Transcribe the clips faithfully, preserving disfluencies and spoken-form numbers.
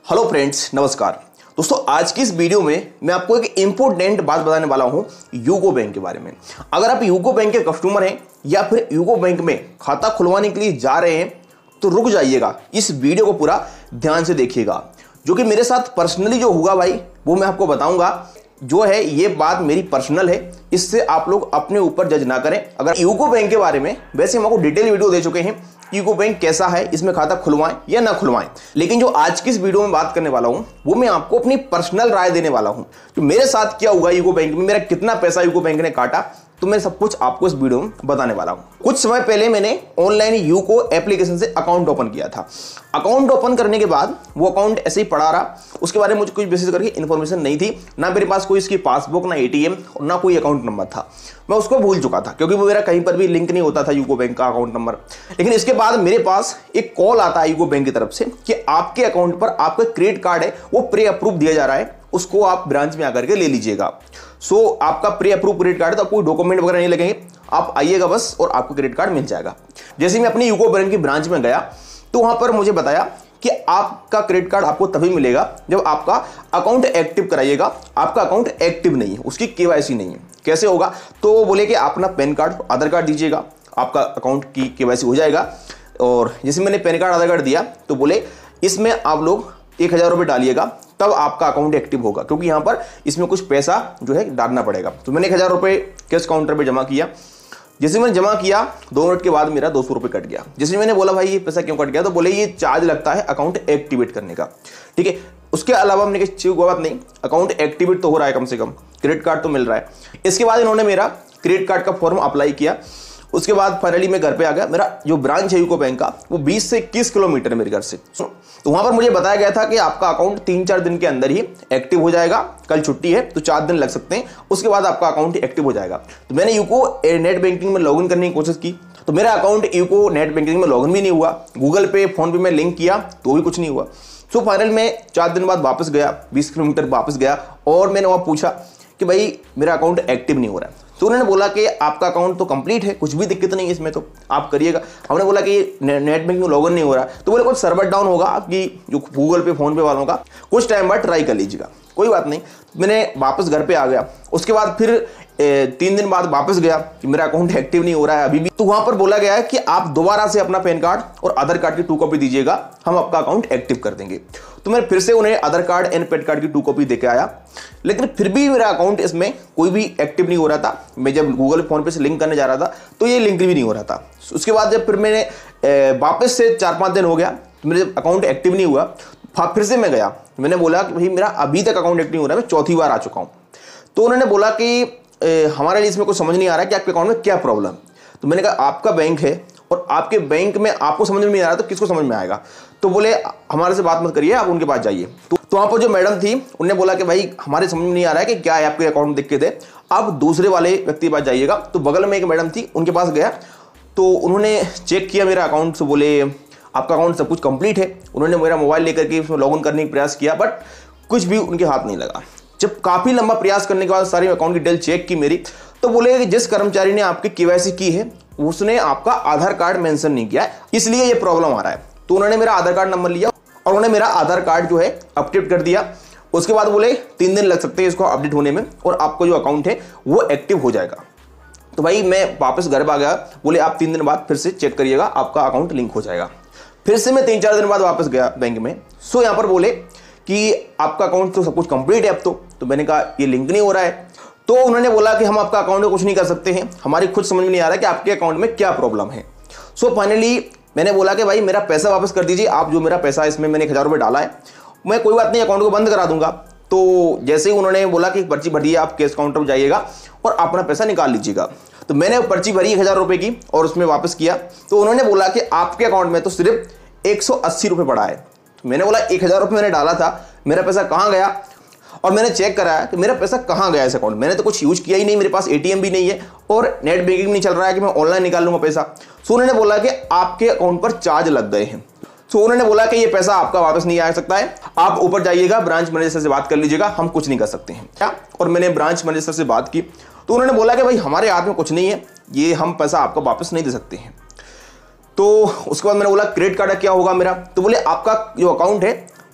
Hello friends, नमस्कार दोस्तों। आज की इस वीडियो में मैं आपको एक इंपॉर्टेंट बात बताने वाला हूं यूको बैंक के बारे में। अगर आप यूको बैंक के कस्टमर हैं या फिर यूको बैंक में खाता खुलवाने के लिए जा रहे हैं तो रुक जाइएगा, इस वीडियो को पूरा ध्यान से देखिएगा। जो कि मेरे साथ पर्सनली जो हुआ भाई वो मैं आपको बताऊंगा। जो है ये बात मेरी पर्सनल है, इससे आप लोग अपने ऊपर जज ना करें। अगर यूको बैंक के बारे में वैसे हम आपको डिटेल वीडियो दे चुके हैं, यूको बैंक कैसा है, इसमें खाता खुलवाएं या ना खुलवाएं। लेकिन जो आज की इस वीडियो में बात करने वाला हूं वो मैं आपको अपनी पर्सनल राय देने वाला हूं। तो मेरे साथ क्या हुआ यूको बैंक में, मेरा कितना पैसा यूको बैंक ने काटा, तो मैं सब कुछ आपको इस वीडियो में बताने वाला हूं। कुछ समय पहले मैंने ऑनलाइन यूको एप्लीकेशन से अकाउंट ओपन किया था। अकाउंट ओपन करने के बाद वो अकाउंट ऐसे ही पड़ा रहा। उसके बारे में मुझे कुछ विशेष करके इन्फॉर्मेशन नहीं थी, ना मेरे पास कोई इसकी पासबुक, ना एटीएम और ना कोई अकाउंट नंबर था। मैं उसको भूल चुका था क्योंकि वो मेरा कहीं पर भी लिंक नहीं होता था यूको बैंक का अकाउंट नंबर। लेकिन इसके बाद मेरे पास एक कॉल आता है यूको बैंक की तरफ से कि आपके अकाउंट पर आपका क्रेडिट कार्ड है वो प्री अप्रूव दिया जा रहा है, उसको आप ब्रांच में आकर के ले लीजिएगा। सो so, आपका प्री अप्रूव क्रेडिट कार्ड है तो आपको डॉक्यूमेंट वगैरह नहीं लगेंगे, आप आइएगा बस और आपको क्रेडिट कार्ड मिल जाएगा। जैसे मैं अपनी यूको बैंक की ब्रांच में गया तो वहां पर मुझे बताया कि आपका क्रेडिट कार्ड आपको तभी मिलेगा जब आपका अकाउंट एक्टिव कराइएगा। आपका अकाउंट एक्टिव नहीं है, उसकी केवाईसी नहीं है। कैसे होगा, तो बोले कि आप अपना पैन कार्ड, आधार कार्ड दीजिएगा, आपका अकाउंट की केवाईसी हो जाएगा। और जैसे मैंने पैन कार्ड, आधार कार्ड दिया तो बोले इसमें आप लोग एक हजार रुपये डालिएगा तब आपका अकाउंट एक्टिव होगा, क्योंकि यहाँ पर इसमें कुछ पैसा जो है डालना पड़ेगा। तो मैंने एक हजार रुपये कैश काउंटर पे जमा किया। जैसे मैंने जमा किया दो मिनट के बाद मेरा दो सौ रुपये कट गया। जैसे मैंने बोला भाई ये पैसा क्यों कट गया, तो बोले ये चार्ज लगता है अकाउंट एक्टिवेट करने का। ठीक है, उसके अलावा मैंने कहा कोई बात नहीं, अकाउंट एक्टिवेट तो हो रहा है, कम से कम क्रेडिट कार्ड तो मिल रहा है। इसके बाद इन्होंने मेरा क्रेडिट कार्ड का फॉर्म अप्लाई किया। उसके बाद फाइनली मैं घर पे आ गया। मेरा जो ब्रांच है यूको बैंक का वो बीस से इक्कीस किलोमीटर है मेरे घर से। तो वहां पर मुझे बताया गया था कि आपका अकाउंट तीन चार दिन के अंदर ही एक्टिव हो जाएगा। कल छुट्टी है तो चार दिन लग सकते हैं, उसके बाद आपका अकाउंट एक्टिव हो जाएगा। तो मैंने यूको नेट बैंकिंग में लॉगिन करने की कोशिश की तो मेरा अकाउंट यूको नेट बैंकिंग में लॉगिन भी नहीं हुआ। गूगल पे, फोन पे में लिंक किया तो भी कुछ नहीं हुआ। सो फाइनल में चार दिन बाद वापस गया, बीस किलोमीटर वापस गया और मैंने वहां पूछा कि भाई मेरा अकाउंट एक्टिव नहीं हो रहा है। तो उन्होंने बोला कि आपका अकाउंट तो कंप्लीट है, कुछ भी दिक्कत नहीं है इसमें, तो आप करिएगा। हमने बोला कि नेट बैंकिंग लॉगिन नहीं हो रहा, तो बोले कुछ सर्वर डाउन होगा आपकी जो गूगल पे, फोन पे वालों का, कुछ टाइम बाद ट्राई कर लीजिएगा। कोई बात नहीं, मैंने वापस घर पे आ गया। उसके बाद फिर ए, तीन दिन बाद वापस गया कि मेरा अकाउंट एक्टिव नहीं हो रहा है अभी भी। तो वहां पर बोला गया है कि आप दोबारा से अपना पैन कार्ड और आधार कार्ड की टू कॉपी दीजिएगा, हम आपका अकाउंट एक्टिव कर देंगे। तो मैं फिर से उन्हें Aadhaar card and PAN card की टू कॉपी देके आया, लेकिन फिर भी मेरा अकाउंट इसमें कोई भी एक्टिव नहीं हो रहा था। मैं जब गूगल फोन पे से लिंक करने जा रहा था तो ये लिंक भी नहीं हो रहा था। उसके बाद जब फिर मैंने वापस से चार पांच दिन हो गया तो मेरे अकाउंट एक्टिव नहीं हुआ। फिर से मैं गया, मैंने बोला कि भाई मेरा अभी तक अकाउंट एक्टिव नहीं हो रहा है, मैं चौथी बार आ चुका हूं। तो उन्होंने बोला कि हमारे लिए इसमें कुछ समझ नहीं आ रहा है कि आपके अकाउंट में क्या प्रॉब्लम। तो मैंने कहा आपका बैंक है और आपके बैंक में आपको समझ में नहीं आ रहा तो किसको समझ में आएगा। तो बोले हमारे से बात मत करिए, आप उनके पास जाइए। तो, तो वहां पर जो मैडम थी उन्होंने बोला कि भाई हमारे समझ में नहीं आ रहा है कि क्या है आपके अकाउंट में दिक्कत है, आप दूसरे वाले व्यक्ति के पास जाइएगा। तो बगल में एक मैडम थी, उनके पास गया तो उन्होंने चेक किया मेरा अकाउंट। से बोले आपका अकाउंट सब कुछ कंप्लीट है। उन्होंने मेरा मोबाइल लेकर के उसमें लॉगिन करने का प्रयास किया, बट कुछ भी उनके हाथ नहीं लगा। जब काफी लंबा प्रयास करने के बाद सारी अकाउंट की डिटेल चेक की मेरी, तो बोले कि जिस कर्मचारी ने आपकी केवाईसी की है उसने आपका आधार कार्ड मेंशन नहीं किया है, इसलिए ये प्रॉब्लम आ रहा है। तो उन्होंने मेरा आधार कार्ड नंबर लिया और उन्होंने मेरा आधार कार्ड जो है अपडेट कर दिया। उसके बाद बोले तीन दिन लग सकते हैं इसको अपडेट होने में और आपका जो अकाउंट है वो एक्टिव हो जाएगा। तो भाई मैं वापस घर आ गया। बोले आप तीन दिन बाद फिर से चेक करिएगा, आपका अकाउंट लिंक हो जाएगा। फिर से मैं तीन चार दिन बाद वापस गया बैंक में। सो यहाँ पर बोले कि आपका अकाउंट तो सब कुछ कंप्लीट है अब तो। तो मैंने कहा ये लिंक नहीं हो रहा है। तो उन्होंने बोला कि हम आपका अकाउंट में कुछ नहीं कर सकते हैं, हमारी खुद समझ में नहीं आ रहा है कि आपके अकाउंट में क्या प्रॉब्लम है। सो फाइनली मैंने बोला कि भाई मेरा पैसा वापस कर दीजिए, आप जो मेरा पैसा इसमें मैंने एक हजार रुपये डाला है, मैं कोई बात नहीं अकाउंट को बंद करा दूंगा। तो जैसे ही उन्होंने बोला कि पर्ची भरिए, आप कैश काउंटर पर जाइएगा और अपना पैसा निकाल लीजिएगा। तो मैंने पर्ची भरी एक हजार रुपये की और उसमें वापस किया। तो उन्होंने बोला कि आपके अकाउंट में तो सिर्फ एक सौ अस्सी रुपये पड़ा है। तो मैंने बोला एक हजार रुपये मैंने डाला था, मेरा पैसा कहाँ गया? और मैंने चेक कराया कि मेरा पैसा कहाँ गया इस अकाउंट, मैंने तो कुछ यूज किया ही नहीं, मेरे पास एटीएम भी नहीं है और नेट बैंकिंग नहीं चल रहा है कि मैं ऑनलाइन निकाल लूंगा पैसा। सो उन्होंने बोला कि आपके अकाउंट पर चार्ज लग गए हैं। सो उन्होंने बोला कि ये पैसा आपका वापस नहीं आ सकता है, आप ऊपर जाइएगा, ब्रांच मैनेजर से बात कर लीजिएगा, हम कुछ नहीं कर सकते हैं क्या। और मैंने ब्रांच मैनेजर से बात की तो उन्होंने बोला कि भाई हमारे हाथ में कुछ नहीं है, ये हम पैसा आपको वापस नहीं दे सकते हैं। तो उसके बाद मैंने बोला क्रेडिट कार्ड क्या होगा मेरा, तो बोले आपका जो अकाउंट है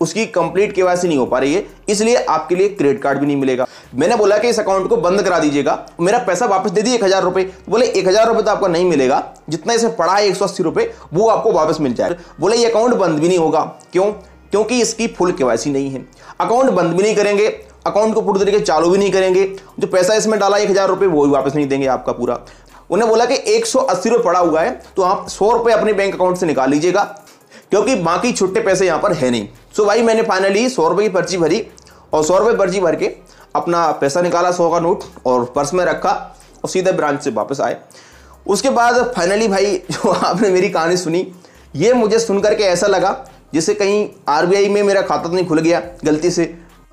उसकी कंप्लीट केवाईसी नहीं हो पा रही है, इसलिए आपके लिए क्रेडिट कार्ड भी नहीं मिलेगा। मैंने बोला कि इस अकाउंट को बंद करा दीजिएगा, मेरा पैसा वापस दे दिए एक हजार रुपए। बोले एक हजार रुपए तो आपका नहीं मिलेगा, जितना इसमें पड़ा है एक सौ अस्सी रुपए वो आपको वापस मिल जाए। बोले ये अकाउंट बंद भी नहीं होगा, क्यों? क्योंकि इसकी फुल केवाईसी नहीं है। अकाउंट बंद भी नहीं करेंगे, अकाउंट को पूरी तरीके चालू भी नहीं करेंगे, जो पैसा इसमें डाला एक हजार रुपए वो भी वापस नहीं देंगे आपका पूरा। उन्हें बोला कि एक सौ अस्सी रुपए पड़ा हुआ है तो आप सौ रुपए अपने बैंक अकाउंट से निकाल लीजिएगा, क्योंकि बाकी छुट्टे पैसे यहां पर है नहीं। सो भाई मैंने फाइनली सौ रुपए की पर्ची भरी और सौ रुपए पर्ची भर के अपना पैसा निकाला, सौ का नोट, और पर्स में रखा और सीधे ब्रांच से वापस आए। उसके बाद फाइनली भाई जो आपने मेरी कहानी सुनी, ये मुझे सुनकर के ऐसा लगा जैसे कहीं आरबीआई में मेरा खाता तो नहीं खुल गया गलती से।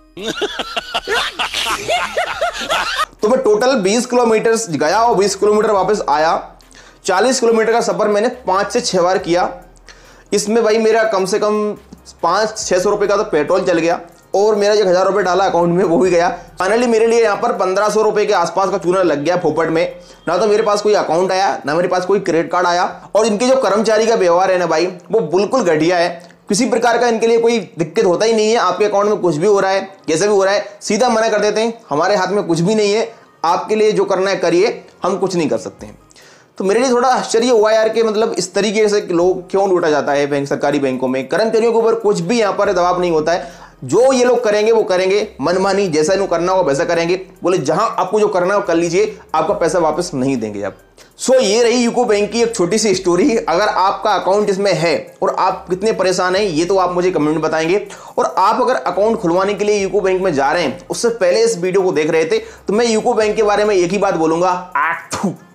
तो मैं टोटल बीस किलोमीटर गया और बीस किलोमीटर वापस आया। चालीस किलोमीटर का सफर मैंने पांच से छह बार किया। इसमें भाई मेरा कम से कम पांच छह सौ रुपए का तो पेट्रोल चल गया और मेरा जो हजार रुपए डाला अकाउंट में वो भी गया। फाइनली मेरे लिए यहाँ पर पंद्रह सौ रुपए के आसपास का चूना लग गया फोपट में। ना तो मेरे पास कोई अकाउंट आया, ना मेरे पास कोई क्रेडिट कार्ड आया, और इनके जो कर्मचारी का व्यवहार है ना भाई वो बिल्कुल घटिया है। किसी प्रकार का इनके लिए कोई दिक्कत होता ही नहीं है। आपके अकाउंट में कुछ भी हो रहा है, कैसे भी हो रहा है, सीधा मना कर देते हैं, हमारे हाथ में कुछ भी नहीं है, आपके लिए जो करना है करिए, हम कुछ नहीं कर सकते हैं। तो मेरे लिए थोड़ा आश्चर्य हुआ यार कि मतलब इस तरीके से लोग क्यों लूटा जाता है बैंक सरकारी बैंकों में। कर्मचारियों के ऊपर कुछ भी यहाँ पर दबाव नहीं होता है, जो ये लोग करेंगे वो करेंगे, मनमानी जैसा इनको करना हो वैसा करेंगे। बोले जहां आपको जो करना है वो कर लीजिए, आपका पैसा वापस नहीं देंगे आप। सो so, ये रही यूको बैंक की एक छोटी सी स्टोरी। अगर आपका अकाउंट इसमें है और आप कितने परेशान हैं ये तो आप मुझे कमेंट में बताएंगे। और आप अगर अकाउंट खुलवाने के लिए यूको बैंक में जा रहे हैं, उससे पहले इस वीडियो को देख रहे थे, तो मैं यूको बैंक के बारे में एक ही बात बोलूंगा,